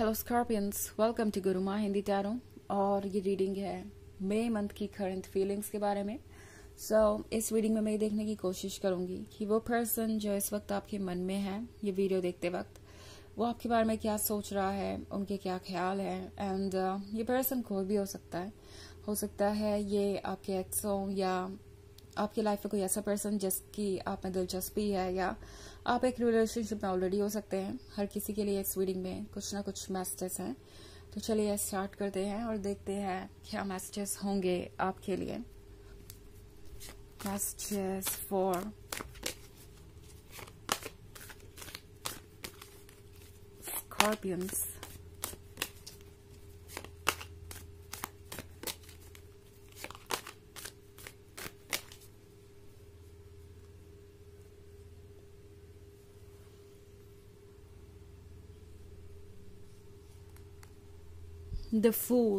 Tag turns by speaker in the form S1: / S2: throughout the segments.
S1: Hello scorpions, welcome to Guruma Hindi tarot. और ये reading है मई मंथ की करंट फीलिंग्स के बारे में। इस रीडिंग में मैं ये देखने की कोशिश करूंगी कि वो पर्सन जो इस वक्त आपके मन में है ये वीडियो देखते वक्त, वो आपके बारे में क्या सोच रहा है, उनके क्या ख्याल है। एंड ये पर्सन कोई भी हो सकता है ये आपके एक्स हो या आपकी लाइफ में कोई ऐसा पर्सन जिसकी आप में दिलचस्पी है, या आप एक रिलेशनशिप में ऑलरेडी हो सकते हैं। हर किसी के लिए इस रीडिंग में कुछ ना कुछ मैसेजेस हैं। तो चलिए स्टार्ट करते हैं और देखते हैं क्या मैसेजेस होंगे आपके लिए। Messages for scorpions. The Fool,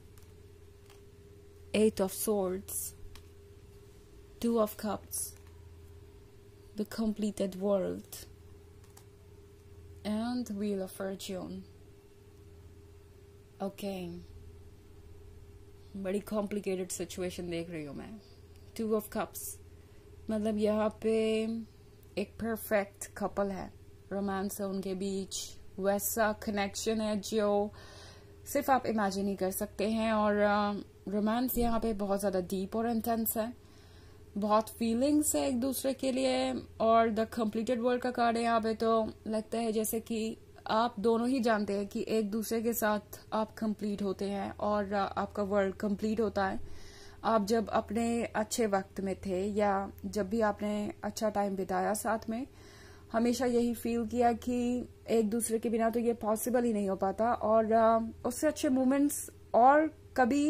S1: Eight of Swords, Two of Cups, The Completed World, and Wheel of Fortune. Okay, बड़ी कॉम्प्लिकेटेड सिचुएशन देख रही हूँ मैं। Two of Cups मतलब यहाँ पे एक परफेक्ट कपल है, रोमांस है उनके बीच, वैसा कनेक्शन है जो सिर्फ आप इमेजिन ही कर सकते हैं। और रोमांस यहाँ पे बहुत ज़्यादा डीप और इंटेंस है, बहुत फीलिंग्स है एक दूसरे के लिए। और द कंप्लीटेड वर्ल्ड का कार्ड है यहाँ पे, तो लगता है जैसे कि आप दोनों ही जानते हैं कि एक दूसरे के साथ आप कंप्लीट होते हैं और आपका वर्ल्ड कंप्लीट होता है। आप जब अपने अच्छे वक्त में थे या जब भी आपने अच्छा टाइम बिताया साथ में, हमेशा यही फील किया कि एक दूसरे के बिना तो ये पॉसिबल ही नहीं हो पाता। और उससे अच्छे मोमेंट्स और कभी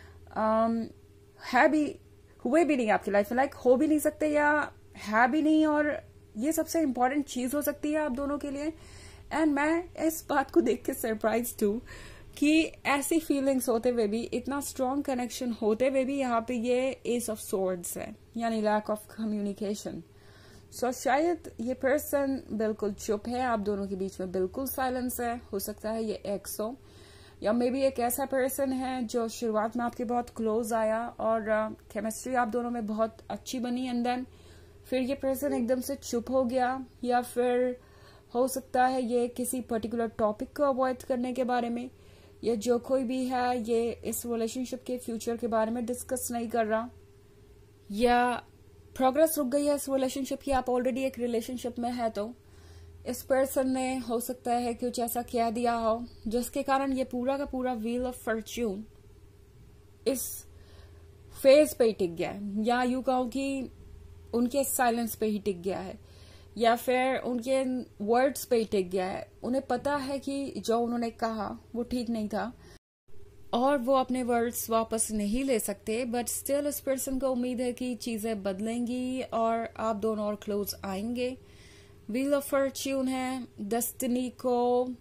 S1: है भी हुए भी नहीं आपकी लाइफ में, लाइक हो भी नहीं सकते या है भी नहीं। और ये सबसे इम्पोर्टेंट चीज हो सकती है आप दोनों के लिए। एंड मैं इस बात को देख के सरप्राइज हूँ कि ऐसी फीलिंग्स होते हुए भी, इतना स्ट्रॉन्ग कनेक्शन होते हुए भी यहाँ पे ये एस ऑफ सोर्ड्स है, यानी लैक ऑफ कम्युनिकेशन। शायद ये पर्सन बिल्कुल चुप है, आप दोनों के बीच में बिल्कुल साइलेंस है। हो सकता है ये एक्स हो, या मे बी एक ऐसा पर्सन है जो शुरुआत में आपके बहुत क्लोज आया और केमिस्ट्री आप दोनों में बहुत अच्छी बनी, एंड देन फिर ये पर्सन एकदम से चुप हो गया। या फिर हो सकता है ये किसी पर्टिकुलर टॉपिक को अवॉइड करने के बारे में, या जो कोई भी है ये इस रिलेशनशिप के फ्यूचर के बारे में डिस्कस नहीं कर रहा, या प्रोग्रेस रुक गई है इस रिलेशनशिप की। आप ऑलरेडी एक रिलेशनशिप में है तो इस पर्सन ने हो सकता है कुछ ऐसा कह दिया हो जिसके कारण ये पूरा का पूरा व्हील ऑफ फॉर्च्यून इस फेज पे ही टिक गया है, या यूं कहूं कि उनके साइलेंस पे ही टिक गया है, या फिर उनके वर्ड्स पे ही टिक गया है। उन्हें पता है कि जो उन्होंने कहा वो ठीक नहीं था और वो अपने वर्ड्स वापस नहीं ले सकते, बट स्टिल इस पर्सन को उम्मीद है कि चीजें बदलेंगी और आप दोनों और क्लोज आएंगे। व्हील ऑफ फॉर्च्यून है डेस्टिनी को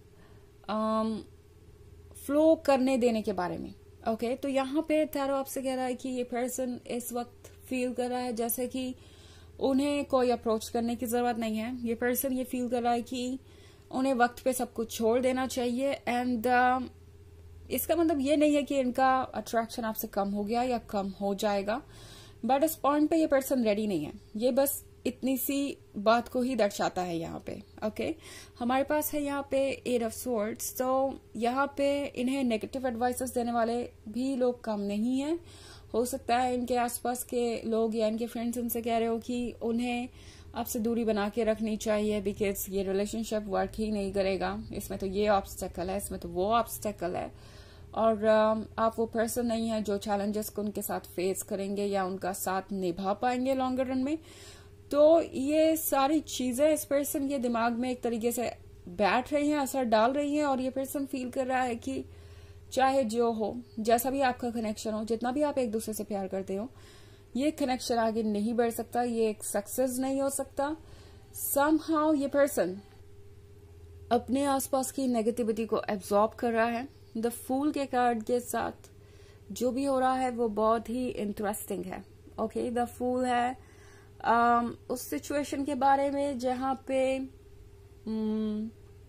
S1: फ्लो करने देने के बारे में। ओके, तो यहाँ पे टैरो आपसे कह रहा है कि ये पर्सन इस वक्त फील कर रहा है जैसे कि उन्हें कोई अप्रोच करने की जरूरत नहीं है। ये पर्सन ये फील कर रहा है कि उन्हें वक्त पे सब कुछ छोड़ देना चाहिए। एंड इसका मतलब ये नहीं है कि इनका अट्रैक्शन आपसे कम हो गया या कम हो जाएगा, बट इस पॉइंट पे ये पर्सन रेडी नहीं है। ये बस इतनी सी बात को ही दर्शाता है यहाँ पे। ओके, हमारे पास है यहाँ पे एट ऑफ स्वॉर्ड्स, तो यहाँ पे इन्हें नेगेटिव एडवाइसेस देने वाले भी लोग कम नहीं है। हो सकता है इनके आसपास के लोग या इनके फ्रेंड्स इनसे कह रहे हो कि उन्हें आपसे दूरी बना के रखनी चाहिए, बिकॉज ये रिलेशनशिप वर्क ही नहीं करेगा, इसमें तो ये ऑब्स्टेकल है, इसमें तो वो ऑब्स्टेकल है। और आप वो पर्सन नहीं है जो चैलेंजेस को उनके साथ फेस करेंगे या उनका साथ निभा पाएंगे लॉन्गर रन में। तो ये सारी चीजें इस पर्सन के दिमाग में एक तरीके से बैठ रही हैं, असर डाल रही हैं। और ये पर्सन फील कर रहा है कि चाहे जो हो, जैसा भी आपका कनेक्शन हो, जितना भी आप एक दूसरे से प्यार करते हो, ये कनेक्शन आगे नहीं बढ़ सकता, ये एक सक्सेस नहीं हो सकता। समहाउ ये पर्सन अपने आसपास की नेगेटिविटी को एब्जॉर्ब कर रहा है। द फूल के कार्ड के साथ जो भी हो रहा है वो बहुत ही इंटरेस्टिंग है। ओके, द फूल है उस सिचुएशन के बारे में जहां पे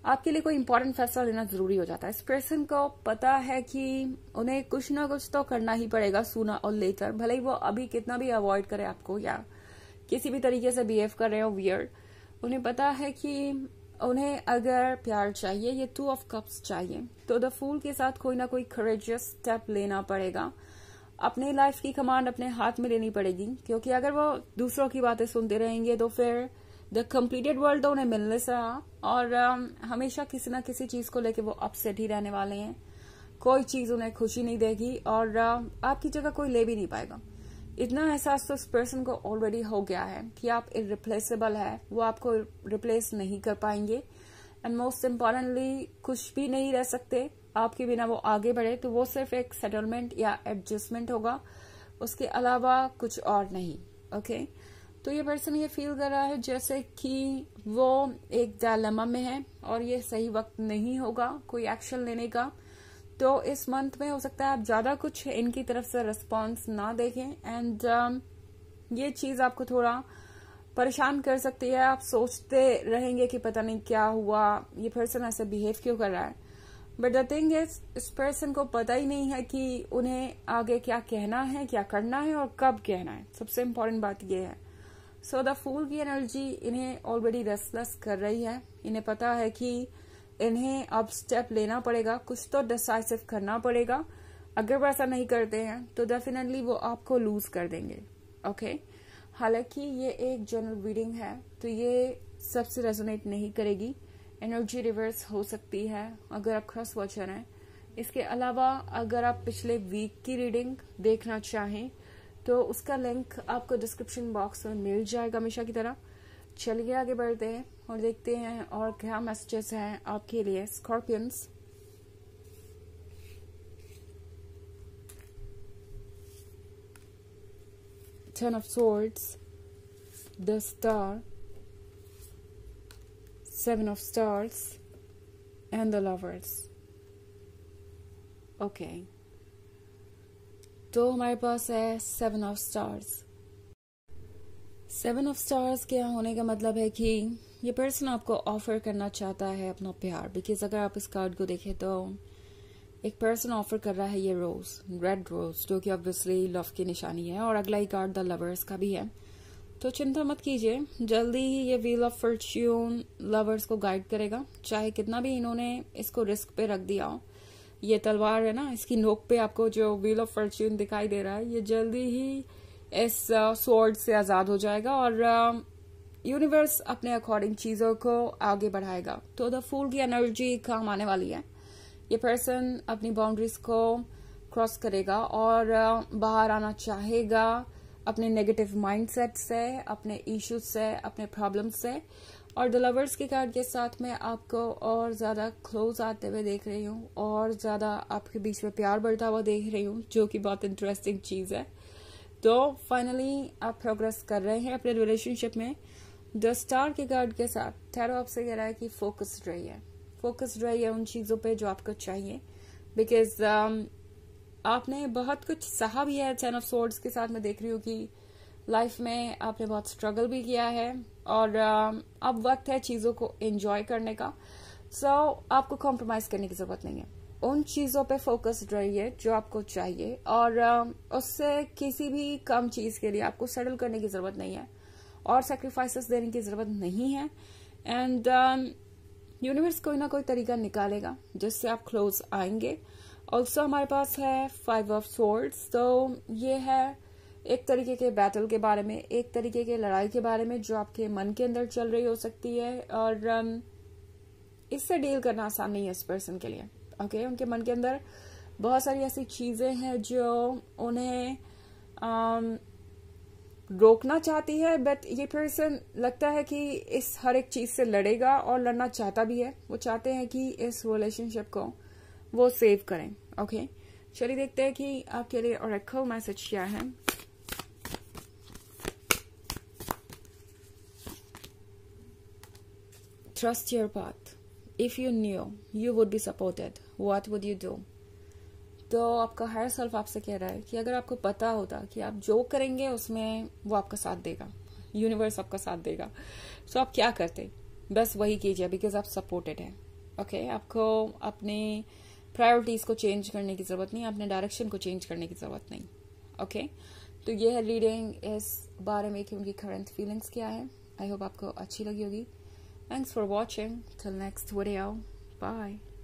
S1: आपके लिए कोई इंपॉर्टेंट फैसला लेना जरूरी हो जाता है। इस पर्सन को पता है कि उन्हें कुछ ना कुछ तो करना ही पड़ेगा सूना और लेटर, भले ही वो अभी कितना भी अवॉइड करे आपको या किसी भी तरीके से बिहेव कर रहे हो वियर्ड। उन्हें पता है कि उन्हें अगर प्यार चाहिए, ये 2 ऑफ कप्स चाहिए, तो द फूल के साथ कोई ना कोई करेजियस स्टेप लेना पड़ेगा। अपने लाइफ की कमांड अपने हाथ में लेनी पड़ेगी, क्योंकि अगर वो दूसरों की बातें सुनते रहेंगे तो फिर द कंप्लीटेड वर्ल्ड तो उन्हें मिलने से रहा, और हमेशा किसी ना किसी चीज को लेके वो अपसेट ही रहने वाले हैं। कोई चीज उन्हें खुशी नहीं देगी और आपकी जगह कोई ले भी नहीं पाएगा। इतना एहसास तो इस पर्सन को ऑलरेडी हो गया है कि आप इररिप्लेसेबल है, वो आपको रिप्लेस नहीं कर पाएंगे। एंड मोस्ट इम्पॉर्टेंटली कुछ भी नहीं रह सकते आपके बिना वो आगे बढ़े, तो वो सिर्फ एक सेटलमेंट या एडजस्टमेंट होगा, उसके अलावा कुछ और नहीं। ओके, तो ये पर्सन ये फील कर रहा है जैसे कि वो एक डायलेमा में है और ये सही वक्त नहीं होगा कोई एक्शन लेने का। तो इस मंथ में हो सकता है आप ज्यादा कुछ इनकी तरफ से रिस्पॉन्स ना देखें, एंड ये चीज आपको थोड़ा परेशान कर सकती है। आप सोचते रहेंगे कि पता नहीं क्या हुआ, ये पर्सन ऐसे बिहेव क्यों कर रहा है। बट द थिंग इज, इस पर्सन को पता ही नहीं है कि उन्हें आगे क्या कहना है, क्या करना है और कब कहना है। सबसे इम्पोर्टेंट बात यह है। सो द फूल की एनर्जी इन्हें ऑलरेडी रेस्टलेस कर रही है। इन्हें पता है कि इन्हें अब स्टेप लेना पड़ेगा, कुछ तो डिसाइसिव करना पड़ेगा। अगर वो ऐसा नहीं करते हैं तो डेफिनेटली वो आपको लूज कर देंगे। ओके, हालांकि ये एक जनरल रीडिंग है तो ये सबसे रेजोनेट नहीं करेगी। एनर्जी रिवर्स हो सकती है अगर आप क्रॉस वॉचर हैं। इसके अलावा अगर आप पिछले वीक की रीडिंग देखना चाहें तो उसका लिंक आपको डिस्क्रिप्शन बॉक्स में मिल जाएगा हमेशा की तरह। चलिए आगे बढ़ते हैं और देखते हैं और क्या मैसेजेस हैं आपके लिए scorpions. Ten of Swords, the Star, Seven of Stars, and the Lovers. Okay. तो हमारे पास है 7 of Stars। 7 ऑफ स्टार्स के होने का मतलब है कि ये पर्सन आपको ऑफर करना चाहता है अपना प्यार। बिकॉज अगर आप इस कार्ड को देखें तो एक पर्सन ऑफर कर रहा है ये रोज, रेड रोज, जो कि ऑब्वियसली लव की निशानी है, और अगला ही कार्ड द लवर्स का भी है। तो चिंता मत कीजिए, जल्दी ही ये व्हील ऑफ फॉर्च्यून लवर्स को गाइड करेगा। चाहे कितना भी इन्होंने इसको रिस्क पे रख दिया हो, ये तलवार है ना, इसकी नोक पे आपको जो व्हील ऑफ फॉर्च्यून दिखाई दे रहा है, ये जल्दी ही इस स्वॉर्ड से आजाद हो जाएगा और यूनिवर्स अपने अकॉर्डिंग चीजों को आगे बढ़ाएगा। तो द फूल की एनर्जी काम आने वाली है। ये पर्सन अपनी बाउंड्रीज को क्रॉस करेगा और बाहर आना चाहेगा अपने नेगेटिव माइंडसेट से, अपने इश्यूज से, अपने प्रॉब्लम से। और द लवर्स के कार्ड के साथ में आपको और ज्यादा क्लोज आते हुए देख रही हूँ और ज्यादा आपके बीच में प्यार बढ़ता हुआ देख रही हूँ, जो कि बहुत इंटरेस्टिंग चीज है। तो फाइनली आप प्रोग्रेस कर रहे हैं अपने रिलेशनशिप में। द स्टार के कार्ड के साथ टैरो आपसे कह रहा है कि फोकस्ड रहिए उन चीजों पे जो आपको चाहिए। बिकॉज आपने बहुत कुछ सहा भी है। 10 ऑफ सोर्ड्स के साथ मैं देख रही हूँ कि लाइफ में आपने बहुत स्ट्रगल भी किया है और अब वक्त है चीजों को एंजॉय करने का। सो आपको कॉम्प्रोमाइज करने की जरूरत नहीं है। उन चीजों पे फोकस्ड रहिए जो आपको चाहिए और उससे किसी भी कम चीज के लिए आपको सेटल करने की जरूरत नहीं है और सैक्रिफाइसेस देने की जरूरत नहीं है। एंड यूनिवर्स कोई ना कोई तरीका निकालेगा जिससे आप क्लोज आएंगे। ऑल्सो हमारे पास है 5 ऑफ सोर्ड्स। तो ये है एक तरीके के बैटल के बारे में, एक तरीके के लड़ाई के बारे में जो आपके मन के अंदर चल रही हो सकती है और इससे डील करना आसान नहीं है इस पर्सन के लिए। ओके, उनके मन के अंदर बहुत सारी ऐसी चीजें हैं जो उन्हें रोकना चाहती है, बट ये पर्सन लगता है कि इस हर एक चीज से लड़ेगा और लड़ना चाहता भी है। वो चाहते हैं कि इस रिलेशनशिप को वो सेव करें। ओके, चलिए देखते हैं कि आपके लिए ऑरेकल मैसेज क्या है। Trust your path. If you knew you would be supported, what would you do? तो आपका हायर सेल्फ आपसे कह रहा है कि अगर आपको पता होता कि आप जो करेंगे उसमें वो आपका साथ देगा, यूनिवर्स आपका साथ देगा, तो आप क्या करते? बस वही कीजिए बिकॉज आप सपोर्टेड हैं। ओके आपको अपने प्रायोरिटीज को चेंज करने की जरूरत नहीं, अपने डायरेक्शन को चेंज करने की जरूरत नहीं। ओके तो ये है रीडिंग इस बारे में कि उनकी करंट फीलिंग्स क्या है। आई होप आपको अच्छी लगी होगी। Thanks for watching, till next video, bye.